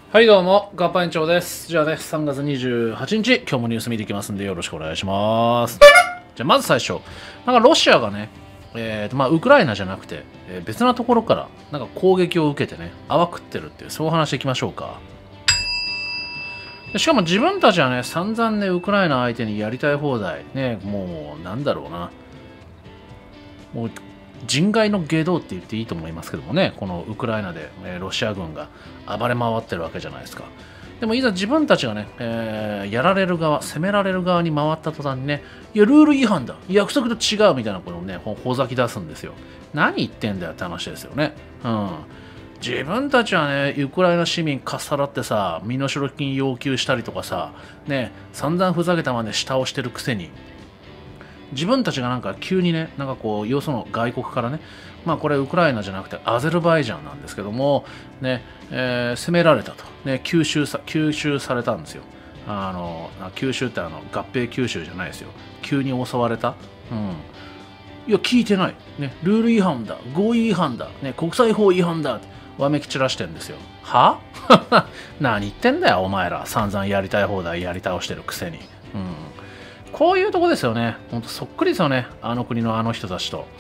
はいどうも、ガッパ園長です。じゃあね、3月28日、今日もニュース見ていきますんでよろしくお願いします。じゃあまず最初、ロシアがね、ウクライナじゃなくて、別なところから攻撃を受けてね、あわくってるっていう、そういう話いきましょうか。しかも自分たちはね、散々ね、ウクライナ相手にやりたい放題、ね、もう、なんだろうな。もう人外の外道って言っていいと思いますけどもね、このウクライナで、ロシア軍が暴れ回ってるわけじゃないですか。でもいざ自分たちがね、やられる側、攻められる側に回った途端にね、いや、ルール違反だ、約束と違うみたいなことをね、ほざき出すんですよ。何言ってんだよって話ですよね。うん。自分たちはね、ウクライナ市民かっさらってさ、身代金要求したりとかさ、ね、散々ふざけたまで下をしてるくせに、自分たちが急にね、よその外国からね、これウクライナじゃなくてアゼルバイジャンなんですけども、ね、攻められたと、ね、吸収されたんですよ。吸収って合併吸収じゃないですよ。急に襲われた。うん。いや、聞いてない。ね、ルール違反だ、合意違反だ、ね、国際法違反だってわめき散らしてんですよ。は何言ってんだよ、お前ら。散々やりたい放題やり倒してるくせに。うん。こういうとこですよね。ほんとそっくりですよね。あの国のあの人たちと。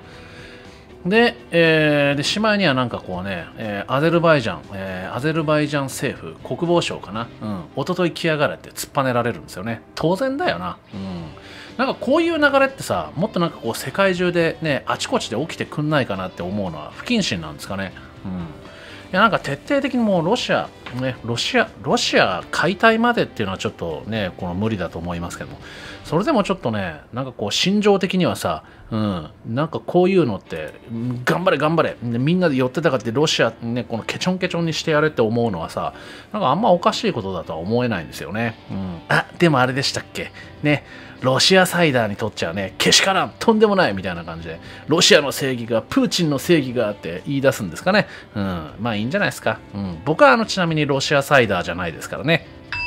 で、しまいにはアゼルバイジャン政府、国防省かな。うん。一昨日来やがれって突っぱねられるんですよね。当然だよな。うん。こういう流れってさ、もっと世界中でね、あちこちで起きてくんないかなって思うのは不謹慎なんですかね。うん。いや徹底的にもうロシア解体までっていうのはちょっとね無理だと思いますけども、それでもちょっとね心情的にはさ、こういうのって頑張れ頑張れみんなで寄ってたかってロシアねこのケチョンケチョンにしてやれって思うのはさあんまおかしいことだとは思えないんですよね。でもあれでしたっけね、ロシアサイダーにとっちゃねけしからんとんでもないみたいな感じでロシアの正義がプーチンの正義がって言い出すんですかね。いいんじゃないですか。僕はちなみにロシアサイダーじゃないですからね。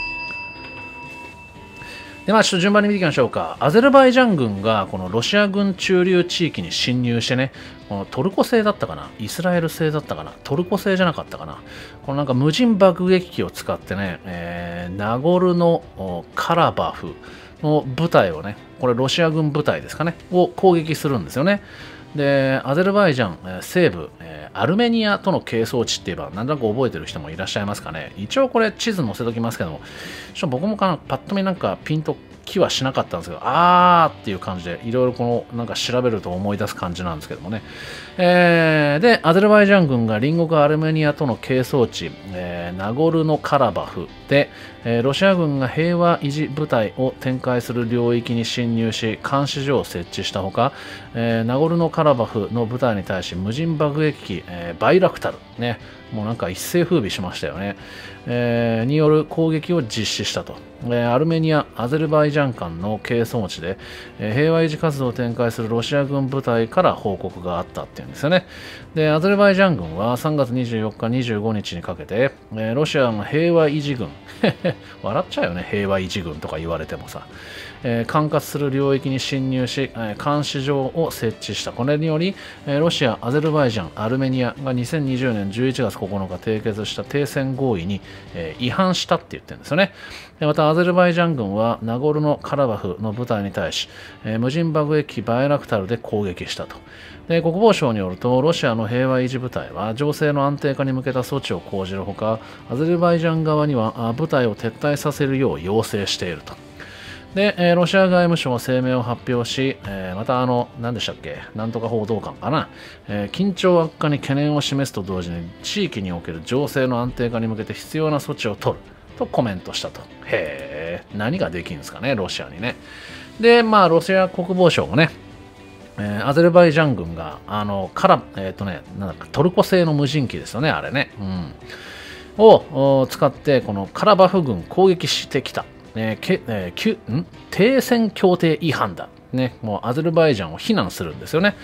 でちょっと順番に見ていきましょうか。アゼルバイジャン軍がこのロシア軍駐留地域に侵入してね、このトルコ製だったかな、イスラエル製だったかな、トルコ製じゃなかったかな、この無人爆撃機を使ってね、ナゴルノカラバフの部隊をね、これロシア軍部隊ですかね、を攻撃するんですよね。で、アゼルバイジャン、西部、アルメニアとの係争地って言えば、なんとなく覚えてる人もいらっしゃいますかね。一応これ地図載せときますけども、僕もパッと見ピンときはしなかったんですけど、っていう感じで、いろいろ調べると思い出す感じなんですけどもね。で、アゼルバイジャン軍が隣国アルメニアとの係争地、ナゴルノカラバフで、ロシア軍が平和維持部隊を展開する領域に侵入し、監視所を設置したほか、ナゴルノカラバフの部隊に対し無人爆撃機、バイラクタル、ね、もう一世風靡しましたよね。による攻撃を実施したと。アルメニア、アゼルバイジャン間の係争地で、平和維持活動を展開するロシア軍部隊から報告があったっていうんですよね。で、アゼルバイジャン軍は3月24日、25日にかけて、ロシアの平和維持軍、笑っちゃうよね、平和維持軍とか言われてもさ、管轄する領域に侵入し、監視所を設置した。これにより、ロシア、アゼルバイジャン、アルメニアが2020年11月9日締結した停戦合意に、違反したって言ってるんですよね。また、アゼルバイジャン軍はナゴルノカラバフの部隊に対し、無人爆撃機バイラクタルで攻撃したと。で、国防省によると、ロシアの平和維持部隊は情勢の安定化に向けた措置を講じるほか、アゼルバイジャン側には部隊を撤退させるよう要請していると。で、ロシア外務省は声明を発表し、また何でしたっけ、なんとか報道官かな、緊張悪化に懸念を示すと同時に、地域における情勢の安定化に向けて必要な措置を取るとコメントしたと。何ができるんですかね、ロシアにね。で、ロシア国防省もね、アゼルバイジャン軍が、トルコ製の無人機ですよね、あれね。を使って、このカラバフ軍攻撃してきた。停戦協定違反だ、ね、もうアゼルバイジャンを非難するんですよね。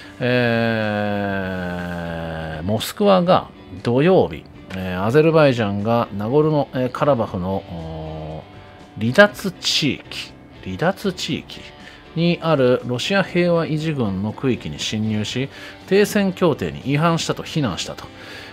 モスクワが土曜日、アゼルバイジャンがナゴルノカラバフの離脱地域にあるロシア平和維持軍の区域に侵入し、停戦協定に違反したと非難したと。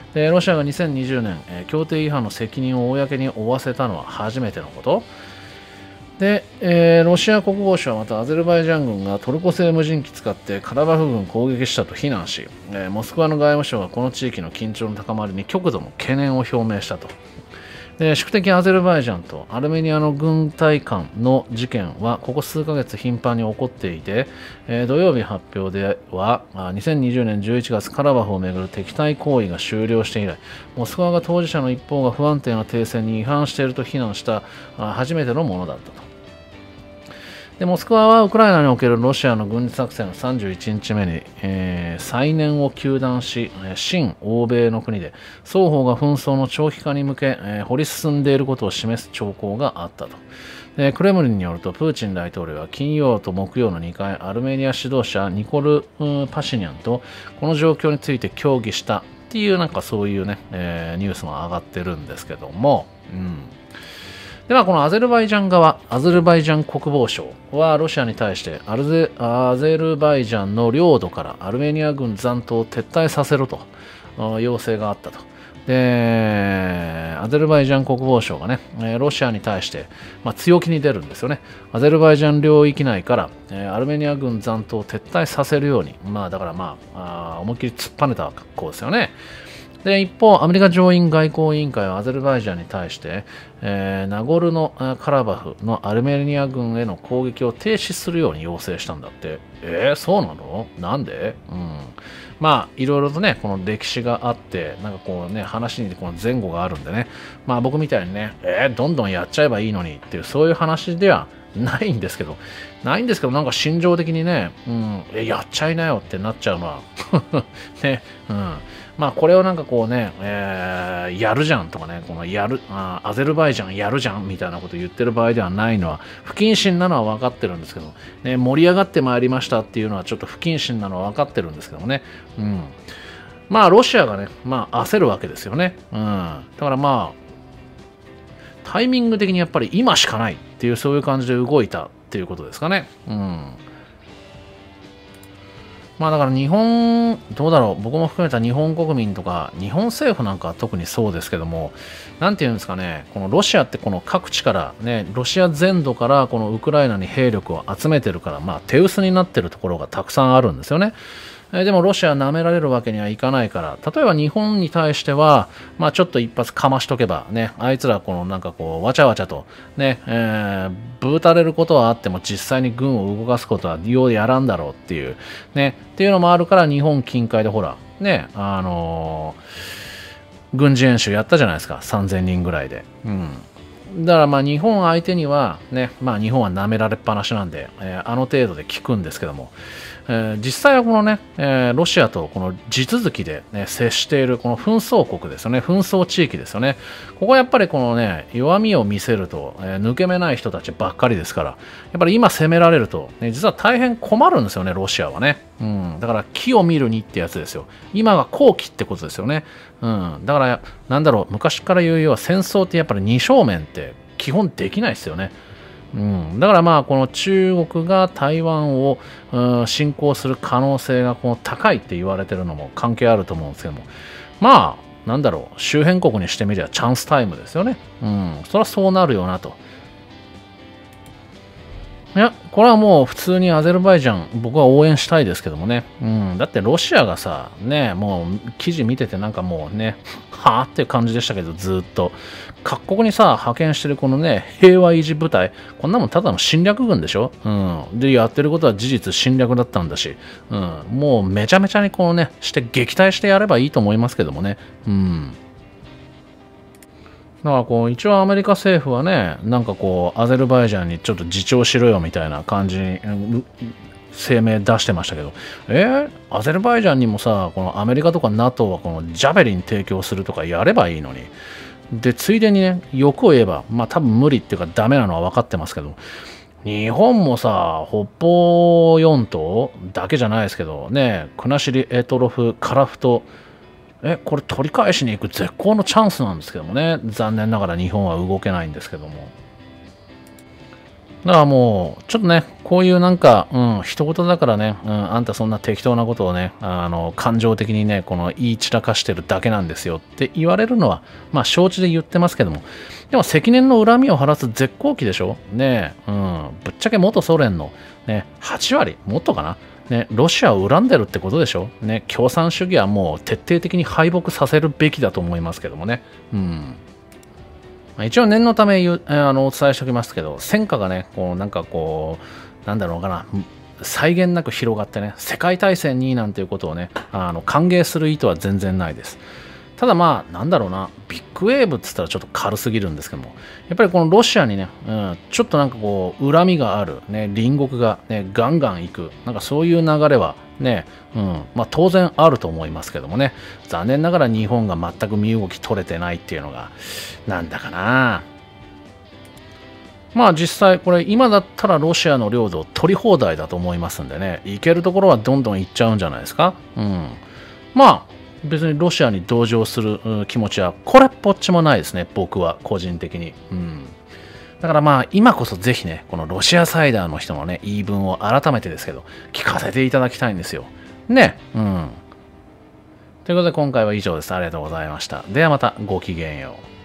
でロシアが2020年、協定違反の責任を公に負わせたのは初めてのこと。で、ロシア国防省はまたアゼルバイジャン軍がトルコ製無人機使ってカラバフ軍を攻撃したと非難し、モスクワの外務省はこの地域の緊張の高まりに極度の懸念を表明したと。で宿敵アゼルバイジャンとアルメニアの軍隊間の事件はここ数ヶ月頻繁に起こっていて、土曜日発表では2020年11月カラバフをめぐる敵対行為が終了して以来モスクワが当事者の一方が不安定な停戦に違反していると非難した初めてのものだったと。でモスクワはウクライナにおけるロシアの軍事作戦の31日目に、再燃を糾弾し、親欧米の国で双方が紛争の長期化に向け、掘り進んでいることを示す兆候があったと。でクレムリンによるとプーチン大統領は金曜と木曜の2回アルメニア指導者ニコル・パシニャンとこの状況について協議したっていうなんかそういうね、ニュースも上がってるんですけども、ではこのアゼルバイジャン側、アゼルバイジャン国防省はロシアに対してアゼルバイジャンの領土からアルメニア軍残党を撤退させろと要請があったと。で、アゼルバイジャン国防省がね、ロシアに対して、強気に出るんですよね。アゼルバイジャン領域内から、アルメニア軍残党を撤退させるように、だから思いっきり突っぱねた格好ですよね。で一方、アメリカ上院外交委員会はアゼルバイジャンに対して、ナゴルノカラバフのアルメニア軍への攻撃を停止するように要請したんだって。そうなの？なんで？いろいろとね、この歴史があって、なんかこうね、話にこの前後があるんでね、僕みたいにね、どんどんやっちゃえばいいのにっていう、そういう話ではないんですけど、なんか心情的にね、やっちゃいなよってなっちゃうのは、ね、これをなんかこうね、やるじゃんとかね、アゼルバイジャンやるじゃんみたいなことを言ってる場合ではないのは、不謹慎なのは分かってるんですけど、ね、盛り上がってまいりましたっていうのはちょっと不謹慎なのは分かってるんですけどもね、ロシアがね、焦るわけですよね。だからタイミング的にやっぱり今しかないっていうそういう感じで動いたっていうことですかね。だから日本、どうだろう、僕も含めた日本国民とか、日本政府なんかは特にそうですけども、なんていうんですかね、このロシアってこの各地からね、ロシア全土からこのウクライナに兵力を集めてるから、手薄になってるところがたくさんあるんですよね。でもロシア舐められるわけにはいかないから、例えば日本に対しては、ちょっと一発かましとけばね、あいつらこのなんかこう、わちゃわちゃとね、ぶうたれることはあっても実際に軍を動かすことはようやらんだろうっていう、ね、っていうのもあるから日本近海でほら、ね、軍事演習やったじゃないですか、3000人ぐらいで。だから日本相手にはね、日本は舐められっぱなしなんで、あの程度で効くんですけども、実際はこのね、ロシアとこの地続きで、接しているこの紛争国ですよね、紛争地域ですよね。ここはやっぱりこのね、弱みを見せると、抜け目ない人たちばっかりですから、やっぱり今攻められると、実は大変困るんですよね、ロシアはね。だから木を見るにってやつですよ。今が好機ってことですよね。だからなんだろう、昔から言うようは戦争ってやっぱり二正面って基本できないですよね。だからこの中国が台湾を侵攻する可能性がこの高いって言われてるのも関係あると思うんですけども、なんだろう、周辺国にしてみればチャンスタイムですよね。そりゃそうなるよなと。いや、これはもう普通にアゼルバイジャン、僕は応援したいですけどもね。だってロシアがさ、ね、もう記事見ててなんかもうね、はぁっていう感じでしたけど、ずっと。各国にさ、派遣してるこのね、平和維持部隊、こんなもんただの侵略軍でしょ。で、やってることは事実侵略だったんだし、もうめちゃめちゃにこのね、して撃退してやればいいと思いますけどもね。だからこう一応アメリカ政府はね、なんかこうアゼルバイジャンにちょっと自重しろよみたいな感じに声明出してましたけど、アゼルバイジャンにもさ、このアメリカとか NATO はこのジャベリン提供するとかやればいいのに、でついでにね、欲を言えば多分無理っていうかダメなのは分かってますけど、日本もさ、北方四島だけじゃないですけどね、国後、択捉、樺太、これ取り返しに行く絶好のチャンスなんですけどもね、残念ながら日本は動けないんですけども。 だからもう、ちょっとね、こういうなんか、一言だからね、あんたそんな適当なことをね、感情的にね、この言い散らかしてるだけなんですよって言われるのは、まあ承知で言ってますけども、でも積年の恨みを晴らす絶好機でしょねえ、ぶっちゃけ元ソ連のね、8割、もっとかなね、ロシアを恨んでるってことでしょね、共産主義はもう徹底的に敗北させるべきだと思いますけどもね。一応念のためお伝えしておきますけど、戦火がね、こうなんかこう、なんだろうかな、際限なく広がってね、世界大戦になんていうことをね、歓迎する意図は全然ないです。ただまあ、なんだろうな、ビッグウェーブっつったらちょっと軽すぎるんですけども、やっぱりこのロシアにね、ちょっとなんかこう、恨みがある、ね、隣国がね、ガンガン行く、なんかそういう流れはね、まあ当然あると思いますけどもね、残念ながら日本が全く身動き取れてないっていうのが、なんだかな。まあ実際これ今だったらロシアの領土を取り放題だと思いますんでね、行けるところはどんどん行っちゃうんじゃないですか。まあ別にロシアに同情する気持ちはこれっぽっちもないですね、僕は個人的に。だからまあ今こそぜひね、このロシアサイダーの人のね、言い分を改めてですけど、聞かせていただきたいんですよ。ね。ということで今回は以上です。ありがとうございました。ではまたごきげんよう。